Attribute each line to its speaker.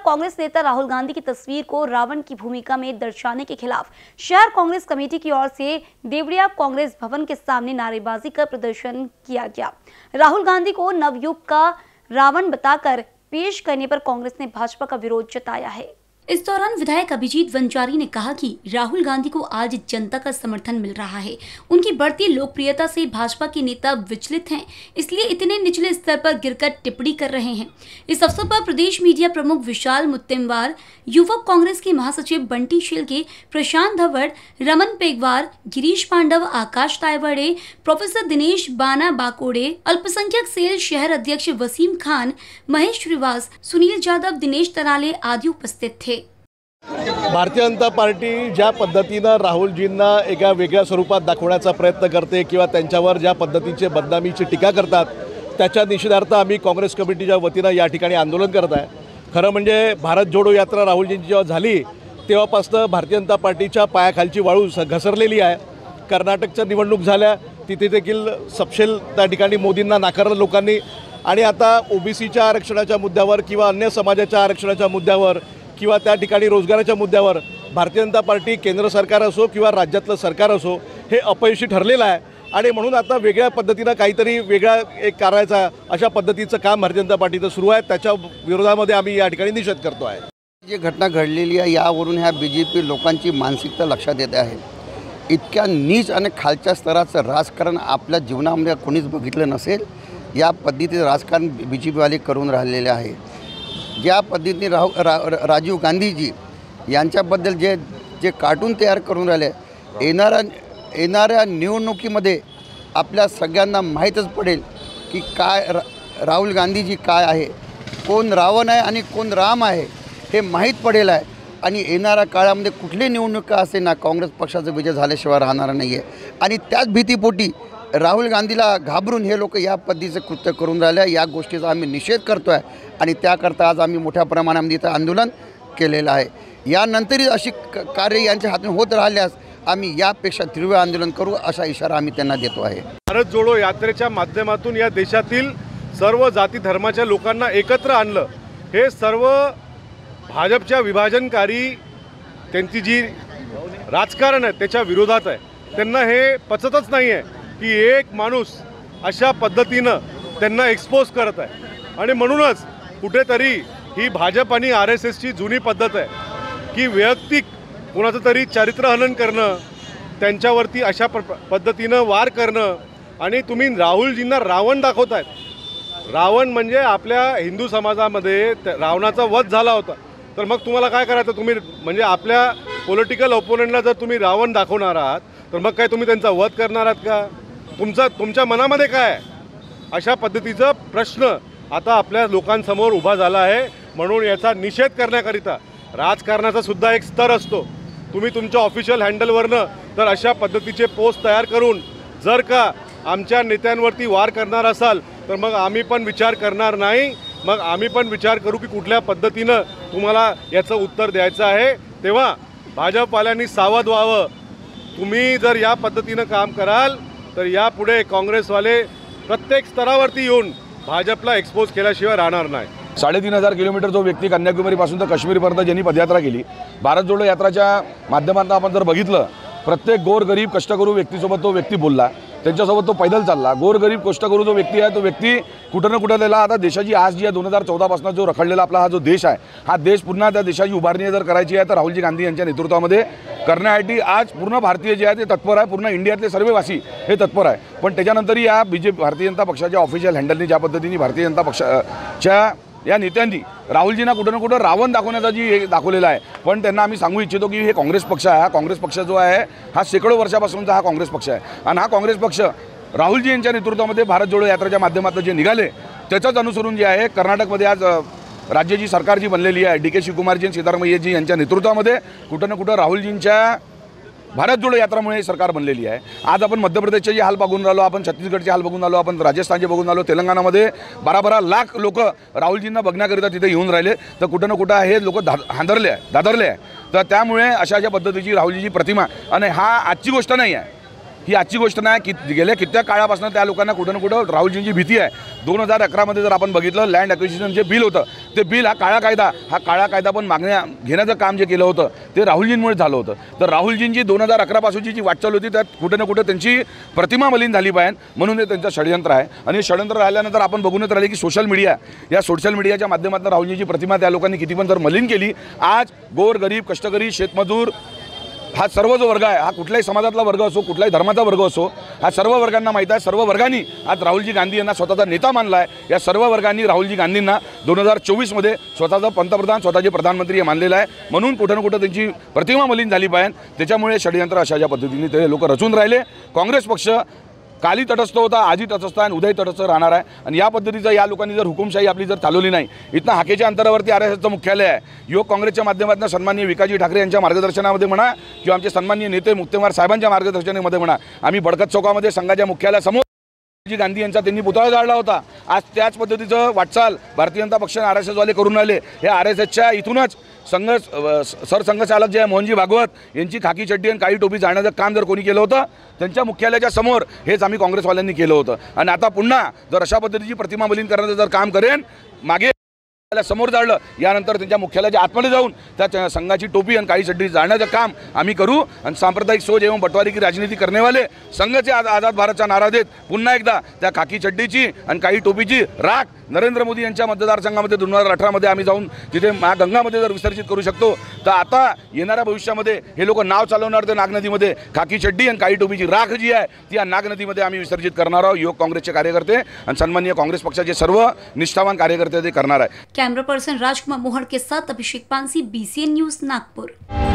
Speaker 1: कांग्रेस नेता राहुल गांधी की तस्वीर को रावण की भूमिका में दर्शाने के खिलाफ शहर कांग्रेस कमेटी की ओर से देवरिया कांग्रेस भवन के सामने नारेबाजी कर प्रदर्शन किया गया। राहुल गांधी को नवयुग का रावण बताकर पेश करने पर कांग्रेस ने भाजपा का विरोध जताया है। इस दौरान विधायक अभिजीत वंजारी ने कहा कि राहुल गांधी को आज जनता का समर्थन मिल रहा है। उनकी बढ़ती लोकप्रियता से भाजपा के नेता विचलित हैं, इसलिए इतने निचले स्तर पर गिरकर टिप्पणी कर रहे हैं। इस अवसर पर प्रदेश मीडिया प्रमुख विशाल मुत्तेमवार, युवक कांग्रेस के महासचिव बंटी शेलके, प्रशांत धवड़, रमन पेगवार, गिरीश पांडव, आकाश तायवाड़े, प्रोफेसर दिनेश बाना बाकोड़े, अल्पसंख्यक सेल शहर अध्यक्ष वसीम खान, महेश श्रीवास, सुनील जाधव, दिनेश तराले आदि उपस्थित थे।
Speaker 2: भारतीय जनता पार्टी ज्या पद्धतीनं राहुलजींना एका वेगळ्या स्वरूपात दाखवण्याचा प्रयत्न करते किंवा त्यांच्यावर ज्या पद्धतीचे बदनामीची टीका करतात त्याच्या निषेधार्थ आम्ही काँग्रेस कमिटीच्या वतीनं या ठिकाणी आंदोलन करत आहे। खरं म्हणजे भारत जोडो यात्रा राहुलजींची जेव्हा झाली तेव्हापासून भारतीय जनता पार्टीच्या पायाखालची वाळू घसरलेली आहे। कर्नाटकच्या निवडणूक झाल्या तिथे देखील सपशेल त्या ठिकाणी मोदींना नाकारलं लोकांनी आणि आता ओबीसीच्या आरक्षणाच्या मुद्द्यावर किंवा अन्य समाजाच्या आरक्षणाच्या मुद्द्यावर किंवा त्या ठिकाणी रोजगाराच्या मुद्द्यावर भारतीय जनता पार्टी केंद्र सरकार असो किंवा राज्यातलं सरकार असो हे अपयशी ठरलेलं आहे आणि म्हणून आता वेगळ्या पद्धतीनं काहीतरी वेगळा एक करायचा अशा पद्धतीचं काम भारतीय जनता पार्टीचं सुरू आहे। त्याच्या विरोधामध्ये आम्ही या ठिकाणी निषेध करतो आहे।
Speaker 3: जी घटना घडलेली आहे यावरून ह्या बीजेपी लोकांची मानसिकता लक्षात येते आहे। इतक्या नीच आणि खालच्या स्तराचं राजकारण आपल्या जीवनामध्ये कोणीच बघितलं नसेल। या पद्धतीचं राजकारण बीजेपीवाले करून राहिलेले आहे। ज्या पद्धतीने राजीव गांधीजी यांच्याबद्दल जे कार्टून तयार करून राहिले येणाऱ्या निवडणुकीमध्ये आपल्या सगळ्यांना माहीतच पडेल की काय राहुल गांधीजी काय आहे, कोण रावण आहे आणि कोण राम आहे हे माहीत पडेल आहे। आणि येणाऱ्या काळामध्ये कुठली निवडणुका असे ना काँग्रेस पक्षाचा विजय झाल्याशिवाय राहणार नाही आहे आणि त्याच भीतीपोटी राहुल गांधीला घाबरून हे लोक या पद्धतीचं कृत्य करून राहिले। या गोष्टीचा आम्ही निषेध करतो आहे आणि त्याकरता आज आम्ही मोठ्या प्रमाणामध्ये इथं आंदोलन केलेलं आहे। यानंतरही अशी कार्य यांच्या हातून होत राहिल्यास आम्ही यापेक्षा तीव्र आंदोलन करू असा इशारा आम्ही त्यांना देतो आहे।
Speaker 2: भारत जोडो यात्रेच्या माध्यमातून या देशातील सर्व जाती धर्माच्या लोकांना एकत्र आणलं। हे सर्व भाजपच्या विभाजनकारी त्यांची जी राजकारण आहे त्याच्या विरोधात आहे। त्यांना हे पचतच नाही आहे की एक माणूस अशा पद्धतीनं त्यांना एक्सपोज करत आहे आणि म्हणूनच कुठेतरी ही भाजप आणि RSSची जुनी पद्धत आहे की वैयक्तिक कोणाचं तरी चरित्रहनन करणं, त्यांच्यावरती अशा पद्धतीनं वार करणं आणि तुम्ही राहुलजींना रावण दाखवतायत। रावण म्हणजे आपल्या हिंदू समाजामध्ये रावणाचा वध झाला होता। तर मग तुम्हाला काय करायचं, तुम्ही म्हणजे आपल्या पॉलिटिकल ओपोनंटला जर तुम्ही रावण दाखवणार आहात तर मग काय तुम्ही त्यांचा वध करणार आहात का? तुमच्या मनामध्ये काय आहे? अशा पद्धतीचा प्रश्न आता आपल्या लोकांसमोर उभा झाला आहे। म्हणून याचा निषेध करण्याकरिता राजकारणाचा सुद्धा एक स्तर असतो। तुम्ही तुमच्या ऑफिशियल हँडलवरनं तर अशा पद्धतीचे पोस्ट तयार करून जर का आमच्या नेत्यांवरती वार करणार असाल तर मग आम्ही पण विचार करणार नाही। मग आम्ही पण विचार करू की कुठल्या पद्धतीनं तुम्हाला याचं उत्तर द्यायचं आहे। तेव्हा भाजपवाल्यांनी सावध व्हावं। तुम्ही जर या पद्धतीनं काम कराल तर यापुढे काँग्रेसवाले प्रत्येक स्तरावरती येऊन भाजपला एक्सपोज केल्याशिवाय राहणार नाही।
Speaker 4: 3,500 किलोमीटर जो व्यक्ती कन्याकुमारीपासून तर काश्मीरपर्यंत ज्यांनी पदयात्रा केली, भारत जोडो यात्राच्या माध्यमातून आपण जर बघितलं प्रत्येक गोरगरीब कष्टकरू व्यक्तीसोबत तो व्यक्ती बोलला, त्यांच्यासोबत तो पैदल चालला। गोरगरीब कष्टकरू जो व्यक्ती आहे तो व्यक्ती कुठं ना कुठं त्याला आता देशाची आज जी 2014 पासून जो रखडलेला आपला हा जो देश आहे, हा देश पुन्हा त्या देशाची उभारणी जर करायची आहे तर राहुलजी गांधी यांच्या नेतृत्वामध्ये करण्यासाठी आज पूर्ण भारतीय जे आहे ते तत्पर आहे। पूर्ण इंडियातले सर्ववासी हे तत्पर आहे। पण त्याच्यानंतरही या भारतीय जनता पक्षाच्या ऑफिशियल हँडलनी ज्या पद्धतीने भारतीय जनता पक्षाच्या या नेत्यांनी राहुलजींना कुठं ना कुठं रावण दाखवण्याचा जी हे दाखवलेला आहे। पण त्यांना आम्ही सांगू इच्छितो की हे काँग्रेस पक्ष आहे, हा काँग्रेस पक्ष जो आहे हा शेकडो वर्षापासूनचा हा काँग्रेस पक्ष आहे आणि हा काँग्रेस पक्ष राहुलजी यांच्या नेतृत्वामध्ये भारत जोडो यात्रेच्या माध्यमातून जे निघाले त्याचंच अनुसरून जे आहे कर्नाटकमध्ये आज राज्याची सरकार जी बनलेली आहे DK शिवकुमारजी आणि सिद्धरामय्याजी यांच्या नेतृत्वामध्ये कुठं ना कुठं राहुलजींच्या भारत जोडो यात्रामुळे सरकार बनलेली आहे। आज आपण मध्य प्रदेशचे जे हाल बघून राहिलो, आपण छत्तीसगडचे हाल बघून राहिलो, आपण राजस्थानचे बघून राहिलो, तेलंगणामध्ये 12-12 लाख लोक राहुलजींना बघण्याकरिता तिथे येऊन राहिले। तर कुठं ना कुठं हे लोक दादरले आहे। तर त्यामुळे अशा ज्या पद्धतीची राहुलजीची प्रतिमा आणि हा आजची गोष्ट नाही आहे, ही आजची गोष्ट नाही की गेल्या कित्येक काळापासून त्या लोकांना कुठं ना कुठं राहुलजींची भीती आहे। 2011 मध्ये जर आपण बघितलं लँड ॲक्विजिशन जे बिल होतं ते बिल, हा काळा कायदा पण मागण्या घेण्याचं काम जे केलं होतं ते राहुलजींमुळे झालं होतं. तर राहुलजींची 2011 पासूनची जी वाटचाल होती त्यात कुठे ना कुठे त्यांची प्रतिमा मलिन झाली पाहिजे, म्हणून हे त्यांचं षडयंत्र आहे. आणि षडयंत्र राहिल्यानंतर आपण बघूनच राहिले की सोशल मीडियाच्या माध्यमातून राहुलजींची प्रतिमा त्या लोकांनी किती पण जर मलिन केली. आज गोर गरीब कष्टकरी शेतमजूर हा सर्व जो वर्ग आहे, हा कुठल्याही समाजातला वर्ग असो, कुठल्याही धर्माचा वर्ग असो, हा सर्व वर्गांना माहीत आहे. सर्व वर्गांनी आज राहुलजी गांधी यांना स्वतःचा नेता मानला आहे. या सर्व वर्गांनी राहुलजी गांधींना 2024मध्ये स्वतःचा पंतप्रधान, स्वतःचे प्रधानमंत्री हे मानलेलं आहे. म्हणून कुठं ना कुठं त्यांची प्रतिमा मलिन झाली पाहिजे. त्याच्यामुळे षडयंत्र अशा ज्या पद्धतीने ते लोक रचून राहिले. काँग्रेस पक्ष काली तटस्थ होता, आजही तटस्थ आहे आणि उद्याही तटस्थ राहणार आहे. आणि या पद्धतीचं या लोकांनी जर हुकुमशाही आपली जर चालवली नाही, इथनं हाकेच्या अंतरावरती RSSचं मुख्यालय आहे. युवक काँग्रेसच्या माध्यमातून सन्माननीय विकासजी ठाकरे यांच्या मार्गदर्शनामध्ये म्हणा किंवा आमचे सन्माननीय नेते मुक्तेमार साहेबांच्या मार्गदर्शनामध्ये म्हणा, आम्ही बडकत चौकामध्ये संघाच्या मुख्यालयासमोर राहुलजी गांधी यांचा त्यांनी पुतळा जाळला होता. आज त्याच पद्धतीचं वाटचाल भारतीय जनता पक्षाने RSSवाले करून राहिले. हे RSSच्या इथूनच सरसंघचालक जे आहे मोहनजी भागवत यांची खाकी चड्डी आणि काळी टोपी जाळण्याचं काम जर कोणी केलं होतं त्यांच्या मुख्यालयाच्या समोर, हेच आम्ही काँग्रेसवाल्यांनी केलं होतं. आणि आता पुन्हा जर अशा पद्धतीची प्रतिमा मलिन करण्याचं जर काम करेन, मागे समोर जाळलं, यानंतर त्यांच्या मुख्यालयाच्या आतमध्ये जाऊन त्या संघाची टोपी आणि काळी चड्डी जाळण्याचं काम आम्ही करू. आणि सांप्रदायिक सोच एवं बटवारी की राजनीती करनेवाले संघाचे आझाद भारतचा नारा देत पुन्हा एकदा त्या खाकी चड्डीची आणि काळी टोपीची राख नरेंद्र मोदी यांच्या मतदारसंघामध्ये 2018मध्ये आम्ही जाऊन तिथे गंगामध्ये जर विसर्जित करू शकतो, तर आता येणाऱ्या भविष्यामध्ये हे लोक नाव चालवणार ते नागनदीमध्ये खाकी चड्डी आणि काळी टोपीची राख जी आहे ती या नागनदीमध्ये आम्ही विसर्जित करणार आहोत. युवक काँग्रेसचे कार्यकर्ते आणि सन्माननीय काँग्रेस पक्षाचे सर्व निष्ठावान कार्यकर्ते ते करणार आहे.
Speaker 1: कैमरा पर्सन राजकुमार मोहन के साथ अभिषेक पानसी, BCN न्यूज, नागपुर.